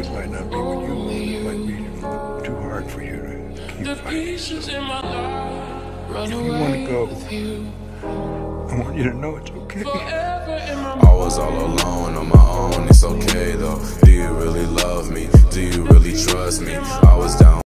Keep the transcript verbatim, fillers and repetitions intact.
it might not be what you want. It might be too hard for you to keep fighting. So if you want to go, I want you to know it's okay. I was all alone on my own. It's